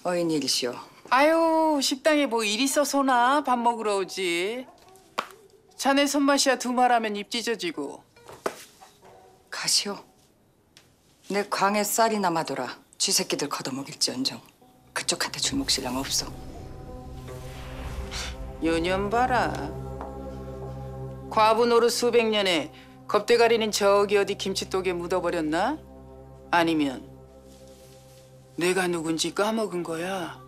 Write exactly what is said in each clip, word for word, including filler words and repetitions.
어인 일이시오. 아유, 식당에 뭐 일 있어서나 밥 먹으러 오지. 자네 손맛이야 두 말하면 입 찢어지고. 가시오. 내 광에 쌀이 남아돌아 쥐새끼들 걷어먹일지언정 그쪽한테 줄목신랑 없어. 유년 봐라. 과부 노릇 수백 년에 겁대가리는 저기 어디 김치독에 묻어버렸나? 아니면 내가 누군지 까먹은 거야?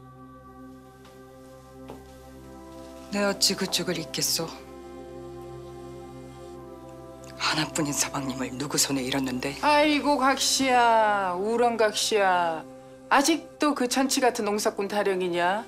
내 어찌 그쪽을 잊겠소. 하나뿐인 서방님을 누구 손에 잃었는데. 아이고 각시야, 우렁 각시야. 아직도 그 천치 같은 농사꾼 타령이냐?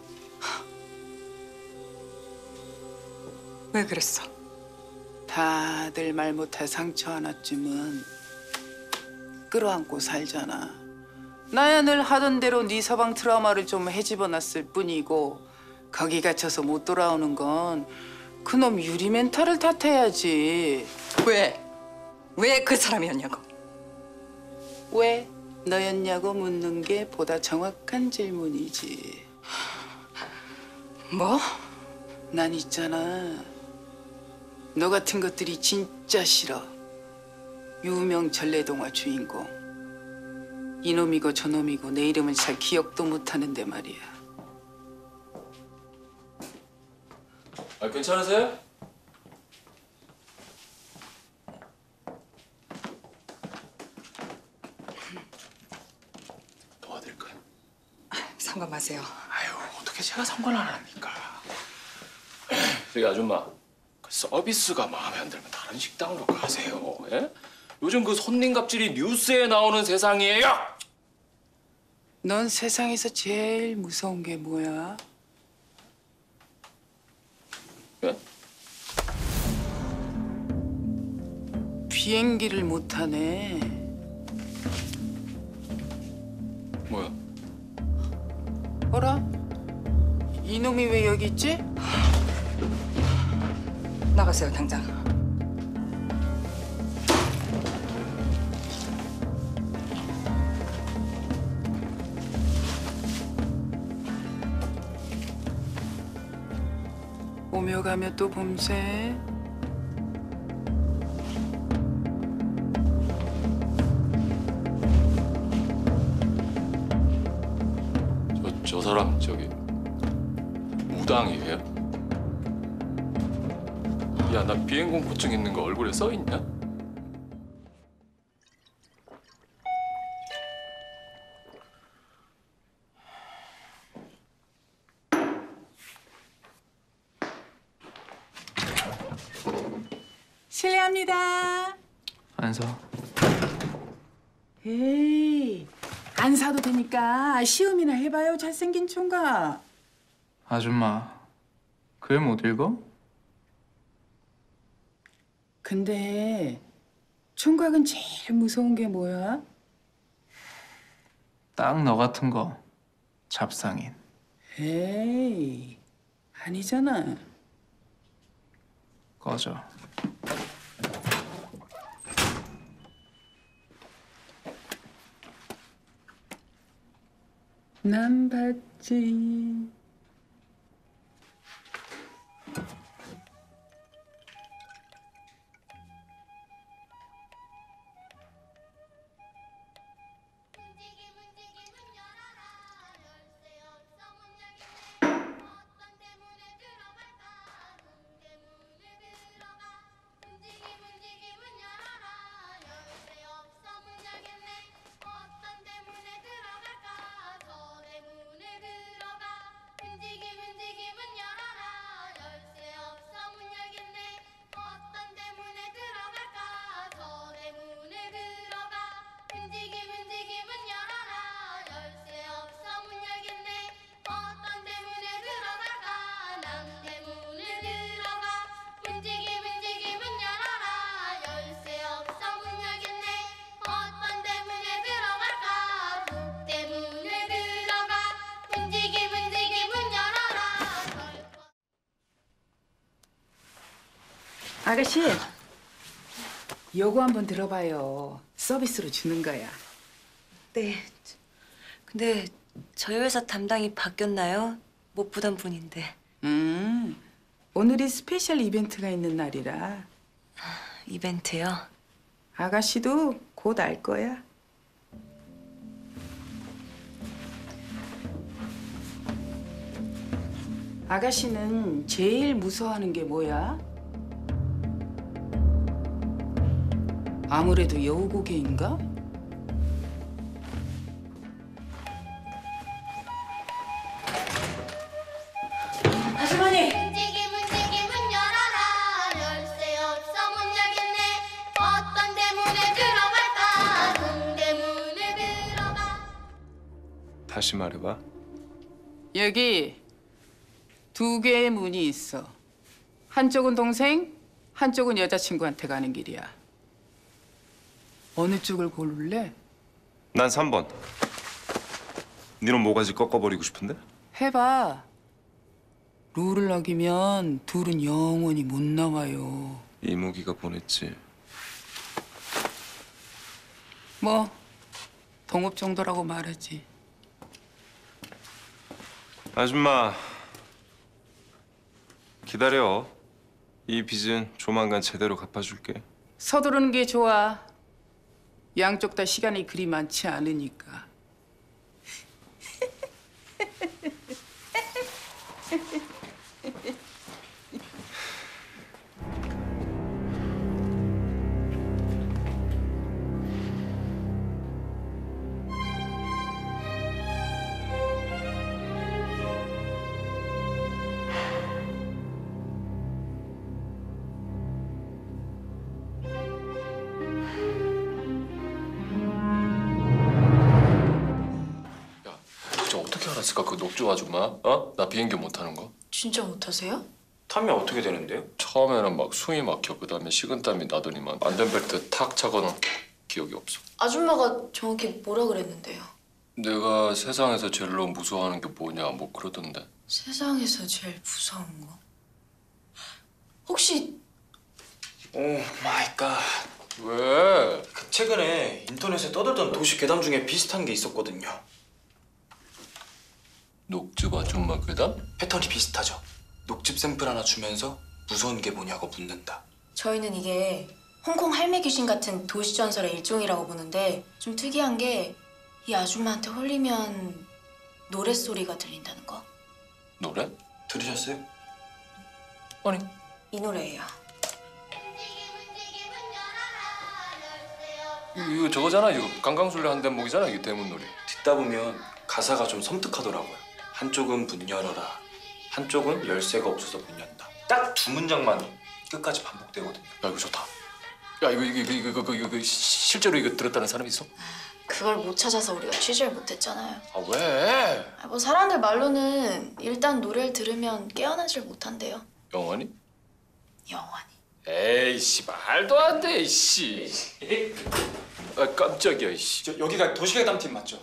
왜 그랬어? 다들 말 못할 상처 하나쯤은 끌어안고 살잖아. 나야 늘 하던 대로 네 서방 트라우마를 좀 헤집어놨을 뿐이고 거기 갇혀서 못 돌아오는 건 그놈 유리 멘탈을 탓해야지. 왜? 왜 그 사람이었냐고. 왜 너였냐고 묻는 게 보다 정확한 질문이지. 뭐? 난 있잖아. 너 같은 것들이 진짜 싫어. 유명 전래동화 주인공. 이놈이고 저놈이고 내 이름은 잘 기억도 못하는데 말이야. 아, 괜찮으세요? 도와드릴까요? 상관 마세요. 아유, 어떻게 제가 상관을 안 합니까? 저기 아줌마, 그 서비스가 마음에 안 들면 다른 식당으로 가세요. 예? 요즘 그 손님 갑질이 뉴스에 나오는 세상이에요. 넌 세상에서 제일 무서운 게 뭐야? 예? 비행기를 못 타네. 뭐야? 어라? 이놈이 왜 여기 있지? 나가세요 당장. 오며 가며 또 봄새. 저, 저 사람 저기 무당이에요? 야, 나 비행공포증 있는 거 얼굴에 써 있냐? 실례합니다. 안 사. 에이, 안 사도 되니까 시음이나 해봐요, 잘생긴 총각. 아줌마, 글 못 읽어? 근데 총각은 제일 무서운 게 뭐야? 딱 너 같은 거. 잡상인. 에이, 아니잖아. 꺼져. 난 봤지. 아가씨, 요거 한번 들어봐요. 서비스로 주는 거야. 네. 근데 저희 회사 담당이 바뀌었나요? 못 보던 분인데. 음, 오늘이 스페셜 이벤트가 있는 날이라 이벤트요? 아가씨도 곧 알 거야. 아가씨는 제일 무서워하는 게 뭐야? 아무래도 여우고개인가? 아주머니! 문지기 문지기 문 열어라 열쇠 없어 못 열겠네 어떤 대문에 들어갈까 동대문에 들어가 다시 말해봐. 여기 두 개의 문이 있어. 한쪽은 동생, 한쪽은 여자친구한테 가는 길이야. 어느 쪽을 고를래? 난 삼 번. 니는 모가지 꺾어버리고 싶은데? 해봐. 룰을 어기면 둘은 영원히 못 나와요. 이무기가 보냈지. 뭐 동업 정도라고 말하지. 아줌마, 기다려. 이 빚은 조만간 제대로 갚아줄게. 서두르는 게 좋아. 양쪽 다 시간이 그리 많지 않으니까. 야, 진짜 어떻게 알았을까 그 녹조 아줌마? 어? 나 비행기 못 타는 거? 진짜 못하세요? 타면 어떻게 되는데요? 처음에는 막 숨이 막혀. 그다음에 식은땀이 나더니만 안전벨트 탁 차고는 기억이 없어. 아줌마가 정확히 뭐라 그랬는데요? 내가 세상에서 제일로 무서워하는 게 뭐냐 뭐 그러던데. 세상에서 제일 무서운 거. 혹시 오 마이 갓. 왜? 그 최근에 인터넷에 떠돌던 도시 괴담 중에 비슷한 게 있었거든요. 녹즙 아줌마 괴담? 패턴이 비슷하죠. 녹즙 샘플 하나 주면서 무서운 게 뭐냐고 묻는다. 저희는 이게 홍콩 할매 귀신 같은 도시 전설의 일종이라고 보는데 좀 특이한 게 이 아줌마한테 홀리면 노랫소리가 들린다는 거. 노래? 들으셨어요? 아니. 이 노래예요. 문지기 문지기 문 열어라 열쇠 없어 이거 저거잖아. 이거 강강술래 한 대목이잖아. 이게 대문놀이. 듣다 보면 가사가 좀 섬뜩하더라고요. 한쪽은 문 열어라, 한쪽은 열쇠가 없어서 문 연다. 딱 두 문장만 끝까지 반복되거든요. 야 이거 좋다. 야 이거 이거 이거 이거 이거, 이거, 이거 시- 실제로 이거 들었다는 사람이 있어? 그걸 못 찾아서 우리가 취재를 못했잖아요. 아 왜? 아, 뭐 사람들 말로는 일단 노래를 들으면 깨어나질 못한대요. 영원히? 영원히. 에이씨 말도 안 돼. 이씨. 아 깜짝이야. 이씨. 저, 여기가 도시 괴담팀 맞죠?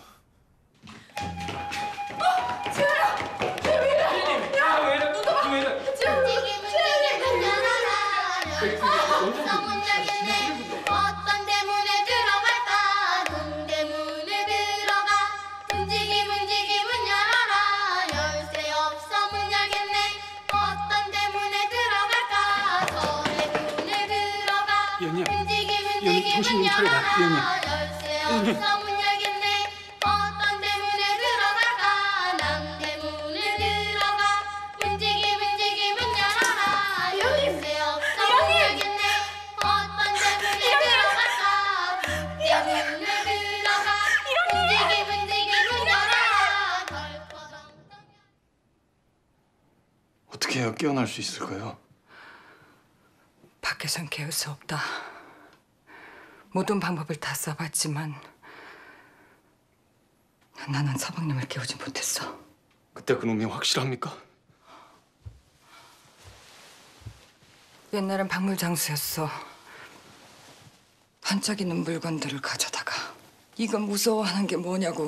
문지기 문지기 문 열어라 열쇠 없어 못 열겠네 어떤 대문에 들어갈까 동대문에 들어가 문지기 문지기 문 열어라 열쇠 없어 못 열겠네 어떤 대문에 들어갈까 서대문에 들어가 문지기 문지기 문 열어라 열쇠 없어 못 열겠네 어떤 대문에 들어갈까 남대문에 들어가 문지기 문지기 문 열어라 열쇠 없어 못 열겠네 어떤 대문에 들어갈까 대문에 들어가 문지기 문지기 문 열어라 덜커덩 어떻게 해야 깨어날 수 있을까요? 밖에선 깨울 수 없다. 모든 방법을 다 써봤지만 나는 서방님을 깨우지 못했어. 그때 그놈이 확실합니까? 옛날엔 박물 장수였어. 반짝이는 물건들을 가져다가 이건 무서워하는 게 뭐냐고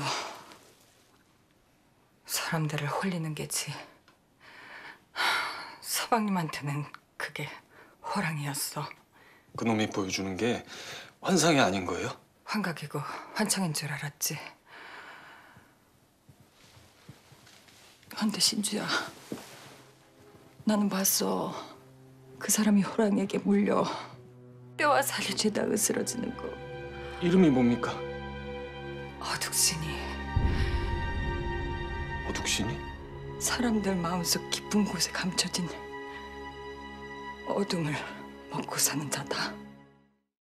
사람들을 홀리는 게지. 서방님한테는 그게 호랑이였어. 그놈이 보여주는 게 환상이 아닌 거예요? 환각이고 환청인 줄 알았지. 근데 신주야, 나는 봤어. 그 사람이 호랑이에게 물려 뼈와 살이 죄다 으스러지는 거. 이름이 뭡니까? 어둑신이 어둑신이? 사람들 마음속 깊은 곳에 감춰진 어둠을 먹고 사는 자다.